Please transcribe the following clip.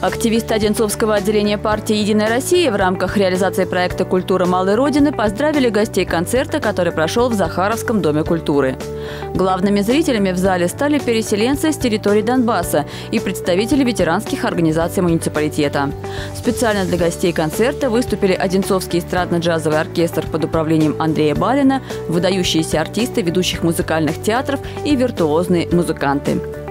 Активисты Одинцовского отделения партии «Единая Россия» в рамках реализации проекта «Культура малой Родины» поздравили гостей концерта, который прошел в Захаровском доме культуры. Главными зрителями в зале стали переселенцы с территории Донбасса и представители ветеранских организаций муниципалитета. Специально для гостей концерта выступили Одинцовский эстрадно-джазовый оркестр под управлением Андрея Балина, выдающиеся артисты ведущих музыкальных театров и виртуозные музыканты.